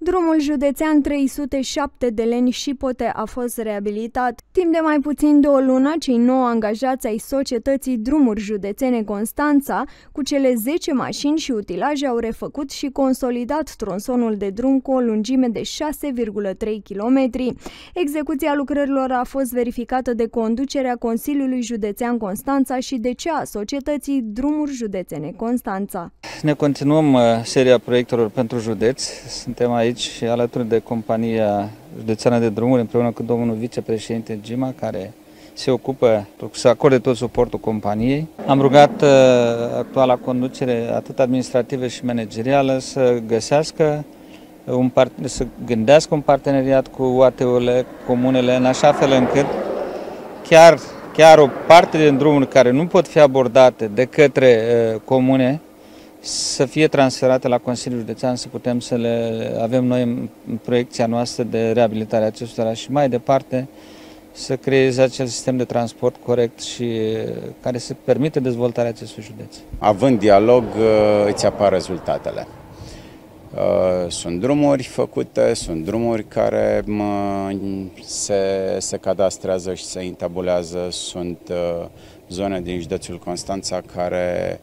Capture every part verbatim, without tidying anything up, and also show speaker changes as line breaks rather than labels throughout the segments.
Drumul județean trei sute șapte de Leni Șipote a fost reabilitat. Timp de mai puțin de o lună, cei nouă angajați ai societății Drumuri Județene Constanța, cu cele zece mașini și utilaje, au refăcut și consolidat tronsonul de drum cu o lungime de șase virgulă trei kilometri. Execuția lucrărilor a fost verificată de conducerea Consiliului Județean Constanța și de cea a societății Drumuri Județene Constanța.
Ne continuăm seria proiectelor pentru județ. Suntem aici alături de Compania Județeană de Drumuri împreună cu domnul vicepreședinte Gima, care se ocupă să acorde tot suportul companiei. Am rugat actuala conducere, atât administrativă și managerială, să găsească un să gândească un parteneriat cu O T U-urile, comunele, în așa fel încât chiar, chiar o parte din drumuri care nu pot fi abordate de către uh, comune să fie transferate la Consiliul Județean, să putem să le avem noi în proiecția noastră de reabilitare a acestora și mai departe să creeze acel sistem de transport corect și care să permite dezvoltarea acestui județ.
Având dialog, îți apar rezultatele. Sunt drumuri făcute, sunt drumuri care se, se cadastrează și se intabulează, sunt zone din județul Constanța care,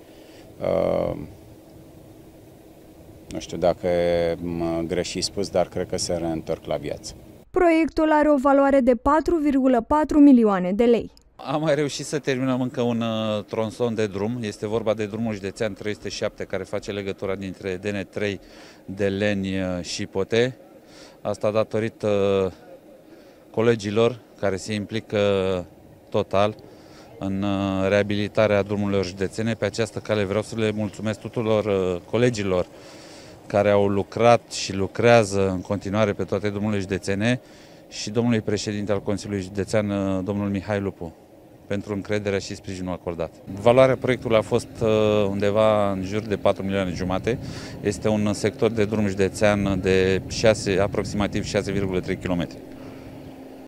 nu știu dacă e greșit spus, dar cred că se reîntorc la viață.
Proiectul are o valoare de patru virgulă patru milioane de lei.
Am mai reușit să terminăm încă un uh, tronson de drum. Este vorba de drumul județean trei sute șapte, care face legătura dintre D N trei de Leni și Șipote. Asta datorită uh, colegilor care se implică total în uh, reabilitarea drumurilor județene. Pe această cale vreau să le mulțumesc tuturor uh, colegilor care au lucrat și lucrează în continuare pe toate drumurile județene și domnului președinte al Consiliului Județean, domnul Mihai Lupu, pentru încrederea și sprijinul acordat. Valoarea proiectului a fost undeva în jur de patru milioane jumate. Este un sector de drum județean de șase, aproximativ șase virgulă trei kilometri.